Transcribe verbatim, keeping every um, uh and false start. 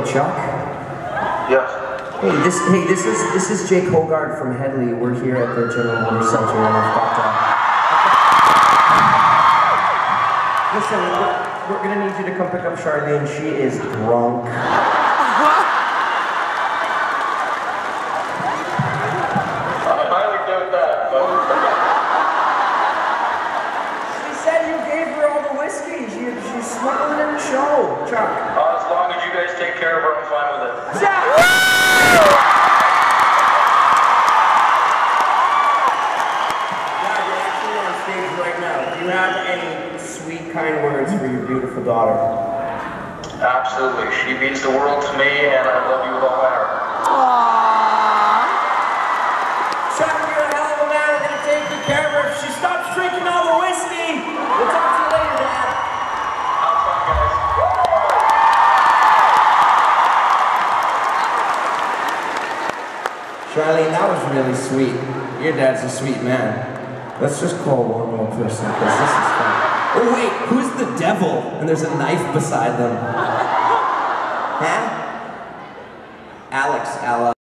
Chuck? Yes. Hey, this hey this is this is Jacob Hoggard from Hedley. We're here at the G M Centre, and I've got. Uh, listen, we're, we're gonna need you to come pick up Charlene. She is drunk. She's smuggling in the show, Chuck. Uh, as long as you guys take care of her, I'm fine with it. Yeah. Yeah, you're actually on stage right now. Do you have any sweet, kind words for your beautiful daughter? Absolutely. She means the world to me, and I love you with all my heart. Aww. Chuck, you're a hell of a man. We're going to take good care of her. If she stops drinking all the whiskey, we'll talk to you later, Dad. Charlene, that was really sweet. Your dad's a sweet man. Let's just call one more person, because this is fun. Oh wait, who's the devil? And there's a knife beside them. Huh? Alex, Ella.